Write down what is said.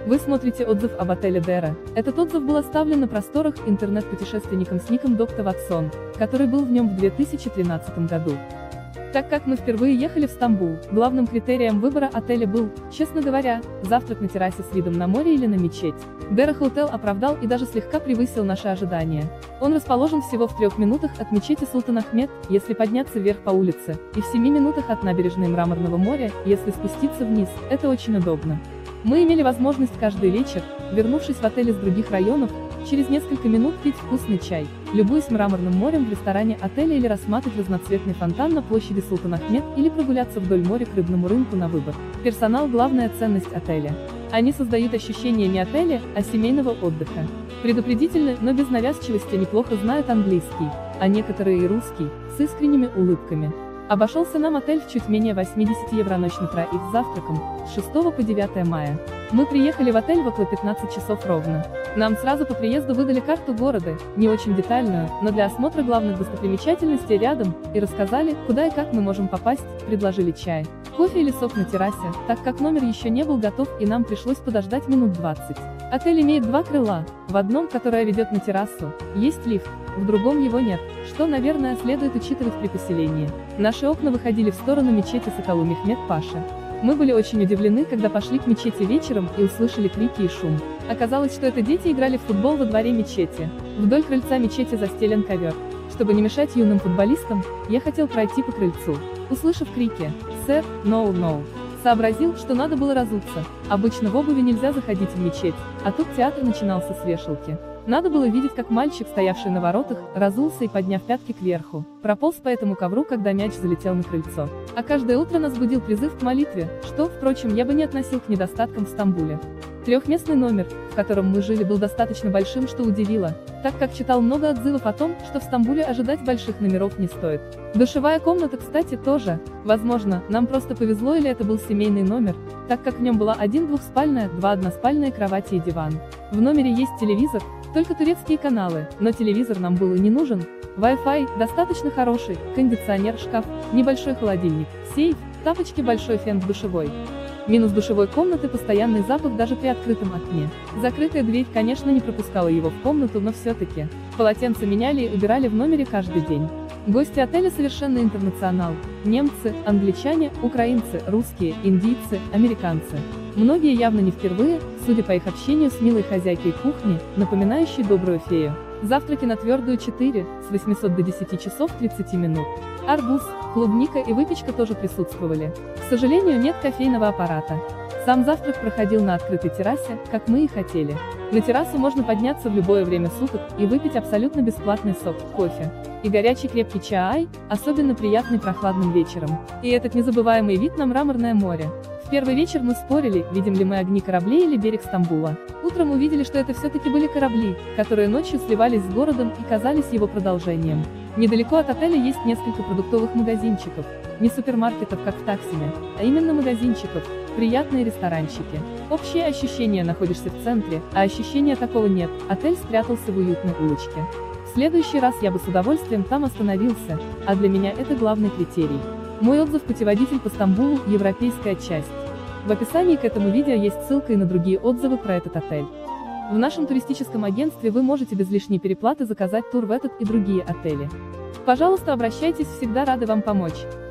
Вы смотрите отзыв об отеле Дера. Этот отзыв был оставлен на просторах интернет-путешественником с ником Dr. Watson, который был в нем в 2013 году. Так как мы впервые ехали в Стамбул, главным критерием выбора отеля был, честно говоря, завтрак на террасе с видом на море или на мечеть. Дера Hotel оправдал и даже слегка превысил наши ожидания. Он расположен всего в 3 минутах от мечети Султан Ахмед, если подняться вверх по улице, и в 7 минутах от набережной Мраморного моря, если спуститься вниз. Это очень удобно. Мы имели возможность каждый вечер, вернувшись в отель из других районов, через несколько минут пить вкусный чай, любуясь Мраморным морем в ресторане отеля или рассматривать разноцветный фонтан на площади Султан Ахмед или прогуляться вдоль моря к рыбному рынку на выбор. Персонал – главная ценность отеля. Они создают ощущение не отеля, а семейного отдыха. Предупредительны, но без навязчивости неплохо знают английский, а некоторые и русский, с искренними улыбками. Обошелся нам отель в чуть менее 80 евро ночь на троих с завтраком, с 6 по 9 мая. Мы приехали в отель в около 15 часов ровно. Нам сразу по приезду выдали карту города, не очень детальную, но для осмотра главных достопримечательностей рядом, и рассказали, куда и как мы можем попасть, предложили чай, кофе или сок на террасе, так как номер еще не был готов и нам пришлось подождать минут 20. Отель имеет 2 крыла, в одном, которое ведет на террасу, есть лифт, в другом его нет, что, наверное, следует учитывать при поселении. Наши окна выходили в сторону мечети Сакалу Мехмед Паша. Мы были очень удивлены, когда пошли к мечети вечером и услышали крики и шум. Оказалось, что это дети играли в футбол во дворе мечети. Вдоль крыльца мечети застелен ковер. Чтобы не мешать юным футболистам, я хотел пройти по крыльцу. Услышав крики «Сэр, no», сообразил, что надо было разуться. Обычно в обуви нельзя заходить в мечеть, а тут театр начинался с вешалки. Надо было видеть, как мальчик, стоявший на воротах, разулся и, подняв пятки кверху, прополз по этому ковру, когда мяч залетел на крыльцо. А каждое утро нас будил призыв к молитве, что, впрочем, я бы не относил к недостаткам в Стамбуле. Трехместный номер, в котором мы жили, был достаточно большим, что удивило, так как читал много отзывов о том, что в Стамбуле ожидать больших номеров не стоит. Душевая комната, кстати, тоже. Возможно, нам просто повезло или это был семейный номер, так как в нем была 1 двухспальная, 2 односпальные кровати и диван. В номере есть телевизор, только турецкие каналы, но телевизор нам был и не нужен. Wi-Fi достаточно хороший, кондиционер, шкаф, небольшой холодильник, сейф, тапочки, большой фен в душевой. Минус душевой комнаты — постоянный запах даже при открытом окне. Закрытая дверь, конечно, не пропускала его в комнату, но все-таки. Полотенца меняли и убирали в номере каждый день. Гости отеля совершенно интернационал. Немцы, англичане, украинцы, русские, индийцы, американцы. Многие явно не впервые, судя по их общению с милой хозяйкой кухни, напоминающей добрую фею. Завтраки на твердую 4, с 800 до 10 часов 30 минут. Арбуз, клубника и выпечка тоже присутствовали. К сожалению, нет кофейного аппарата. Сам завтрак проходил на открытой террасе, как мы и хотели. На террасу можно подняться в любое время суток и выпить абсолютно бесплатный сок, кофе и горячий крепкий чай, особенно приятный прохладным вечером. И этот незабываемый вид на Мраморное море. В первый вечер мы спорили, видим ли мы огни кораблей или берег Стамбула. Утром увидели, что это все-таки были корабли, которые ночью сливались с городом и казались его продолжением. Недалеко от отеля есть несколько продуктовых магазинчиков, не супермаркетов, как в Таксиме, а именно магазинчиков, приятные ресторанчики. Общее ощущение: находишься в центре, а ощущения такого нет, отель спрятался в уютной улочке. В следующий раз я бы с удовольствием там остановился, а для меня это главный критерий. Мой отзыв: путеводитель по Стамбулу, европейская часть. В описании к этому видео есть ссылка и на другие отзывы про этот отель. В нашем туристическом агентстве вы можете без лишней переплаты заказать тур в этот и другие отели. Пожалуйста, обращайтесь, всегда рады вам помочь.